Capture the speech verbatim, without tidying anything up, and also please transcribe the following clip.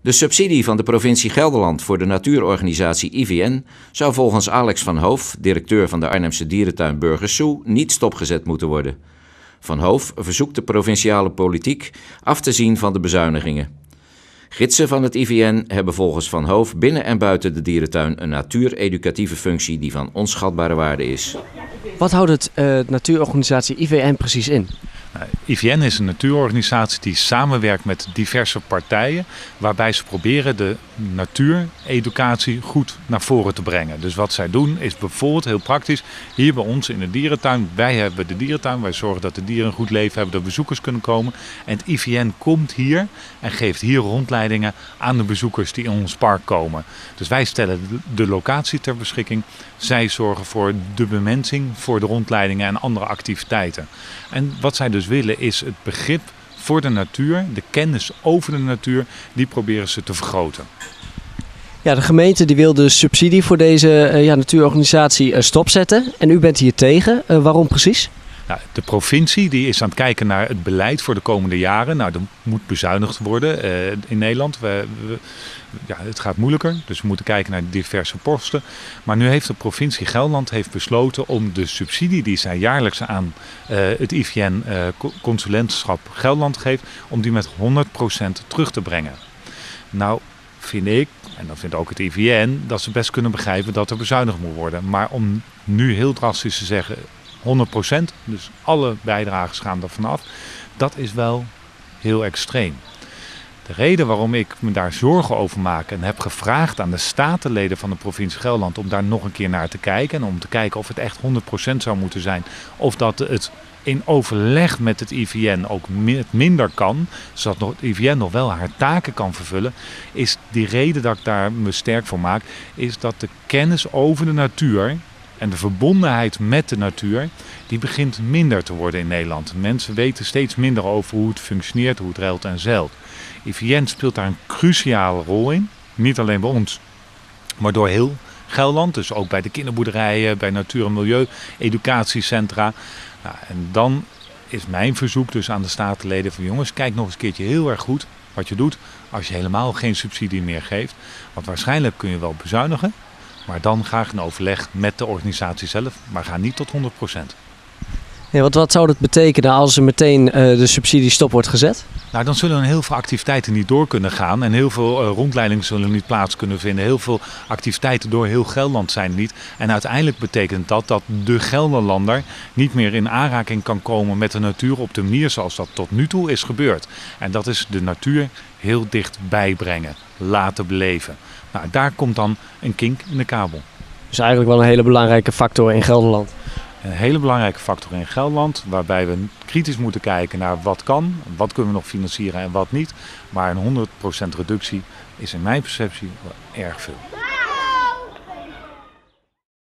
De subsidie van de provincie Gelderland voor de natuurorganisatie I V N zou volgens Alex van Hoof, directeur van de Arnhemse dierentuin Burgersoe, niet stopgezet moeten worden. Van Hoof verzoekt de provinciale politiek af te zien van de bezuinigingen. Gidsen van het I V N hebben volgens Van Hoof binnen en buiten de dierentuin een natuureducatieve functie die van onschatbare waarde is. Wat houdt het uh, natuurorganisatie I V N precies in? Nou, I V N is een natuurorganisatie die samenwerkt met diverse partijen, waarbij ze proberen de natuureducatie goed naar voren te brengen. Dus wat zij doen is bijvoorbeeld heel praktisch, hier bij ons in de dierentuin, wij hebben de dierentuin, wij zorgen dat de dieren een goed leven hebben, dat bezoekers kunnen komen. En het I V N komt hier en geeft hier rondleidingen aan de bezoekers die in ons park komen. Dus wij stellen de locatie ter beschikking, zij zorgen voor de bemensing, voor de rondleidingen en andere activiteiten. En wat zij dus willen is het begrip voor de natuur, de kennis over de natuur, die proberen ze te vergroten. Ja, de gemeente die wil de subsidie voor deze uh, ja, natuurorganisatie uh, stopzetten en u bent hier tegen. Uh, waarom precies? Nou, de provincie die is aan het kijken naar het beleid voor de komende jaren. Nou, er moet bezuinigd worden uh, in Nederland. We, we, ja, het gaat moeilijker, dus we moeten kijken naar diverse posten. Maar nu heeft de provincie Gelderland heeft besloten om de subsidie die zij jaarlijks aan uh, het I V N uh, Consulentschap Gelderland geeft, om die met honderd procent terug te brengen. Nou, vind ik, en dan vindt ook het I V N, dat ze best kunnen begrijpen dat er bezuinigd moet worden. Maar om nu heel drastisch te zeggen honderd procent, dus alle bijdragers gaan er vanaf, dat is wel heel extreem. De reden waarom ik me daar zorgen over maak en heb gevraagd aan de statenleden van de provincie Gelderland om daar nog een keer naar te kijken en om te kijken of het echt honderd procent zou moeten zijn of dat het in overleg met het I V N ook minder kan, zodat het I V N nog wel haar taken kan vervullen, is die reden dat ik daar me sterk voor maak, is dat de kennis over de natuur en de verbondenheid met de natuur, die begint minder te worden in Nederland. Mensen weten steeds minder over hoe het functioneert, hoe het ruilt en zeilt. I V N speelt daar een cruciale rol in. Niet alleen bij ons, maar door heel Gelderland. Dus ook bij de kinderboerderijen, bij natuur- en milieu, educatiecentra. Nou, en dan is mijn verzoek dus aan de statenleden van jongens, kijk nog eens een keertje heel erg goed wat je doet als je helemaal geen subsidie meer geeft. Want waarschijnlijk kun je wel bezuinigen. Maar dan graag in overleg met de organisatie zelf, maar ga niet tot honderd procent. Ja, wat, wat zou dat betekenen als er meteen uh, de subsidie stop wordt gezet? Nou, dan zullen heel veel activiteiten niet door kunnen gaan en heel veel uh, rondleidingen zullen niet plaats kunnen vinden. Heel veel activiteiten door heel Gelderland zijn er niet. En uiteindelijk betekent dat dat de Gelderlander niet meer in aanraking kan komen met de natuur op de manier zoals dat tot nu toe is gebeurd. En dat is de natuur heel dichtbij brengen, laten beleven. Nou, daar komt dan een kink in de kabel. Dus eigenlijk wel een hele belangrijke factor in Gelderland. Een hele belangrijke factor in Gelderland, waarbij we kritisch moeten kijken naar wat kan, wat kunnen we nog financieren en wat niet. Maar een honderd procent reductie is in mijn perceptie wel erg veel.